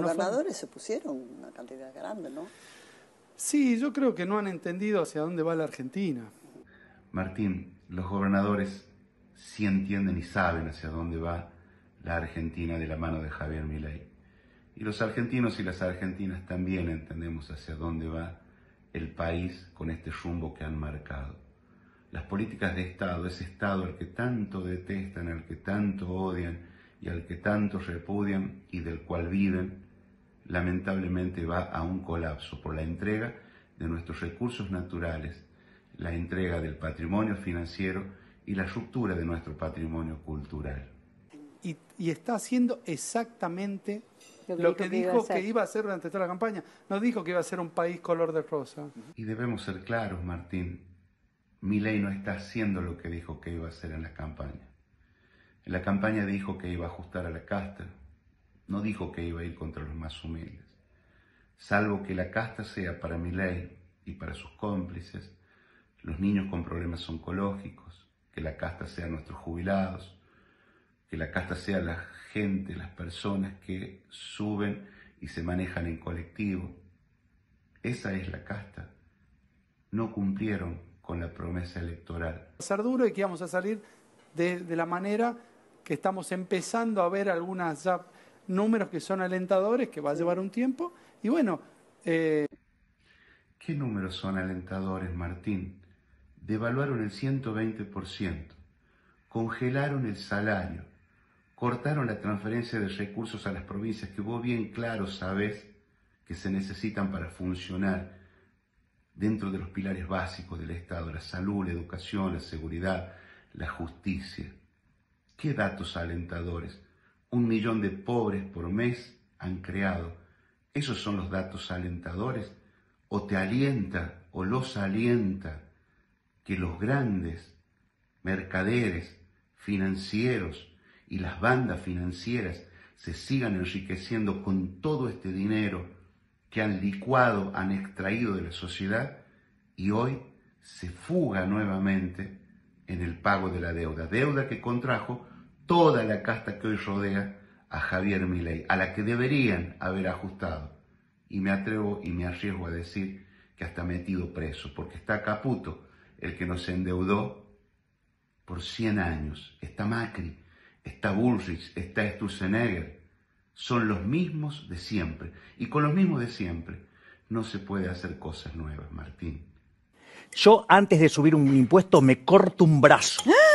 gobernadores se pusieron una cantidad grande, ¿no? Sí, yo creo que no han entendido hacia dónde va la Argentina. Martín, los gobernadores sí entienden y saben hacia dónde va la Argentina de la mano de Javier Milei. Y los argentinos y las argentinas también entendemos hacia dónde va el país con este rumbo que han marcado. Las políticas de Estado, ese Estado al que tanto detestan, al que tanto odian y al que tanto repudian y del cual viven, lamentablemente va a un colapso por la entrega de nuestros recursos naturales, la entrega del patrimonio financiero y la ruptura de nuestro patrimonio cultural. Y está haciendo exactamente lo que dijo que iba a hacer durante toda la campaña. No dijo que iba a ser un país color de rosa. Y debemos ser claros, Martín. Milei no está haciendo lo que dijo que iba a hacer en la campaña. En la campaña dijo que iba a ajustar a la casta. No dijo que iba a ir contra los más humildes. Salvo que la casta sea para Milei y para sus cómplices los niños con problemas oncológicos, que la casta sea nuestros jubilados, que la casta sea la gente, las personas que suben y se manejan en colectivo. Esa es la casta. No cumplieron con la promesa electoral. Va a ser duro y que vamos a salir de la manera que estamos empezando a ver algunos ya números que son alentadores, que va a llevar un tiempo. Y bueno... ¿Qué números son alentadores, Martín? Devaluaron el 120%, congelaron el salario, cortaron la transferencia de recursos a las provincias que vos bien claro sabés que se necesitan para funcionar dentro de los pilares básicos del Estado, la salud, la educación, la seguridad, la justicia. ¿Qué datos alentadores? 1 millón de pobres por mes han creado. ¿Esos son los datos alentadores? ¿O te alienta o los alienta que los grandes mercaderes financieros y las bandas financieras se sigan enriqueciendo con todo este dinero que han licuado, han extraído de la sociedad y hoy se fuga nuevamente en el pago de la deuda? Deuda que contrajo toda la casta que hoy rodea a Javier Milei, a la que deberían haber ajustado. Y me atrevo y me arriesgo a decir que hasta metido preso, porque está Caputo, el que nos endeudó por 100 años. Está Macri, está Bullrich, está Sturzenegger. Son los mismos de siempre. Y con los mismos de siempre no se puede hacer cosas nuevas, Martín. Yo antes de subir un impuesto me corto un brazo.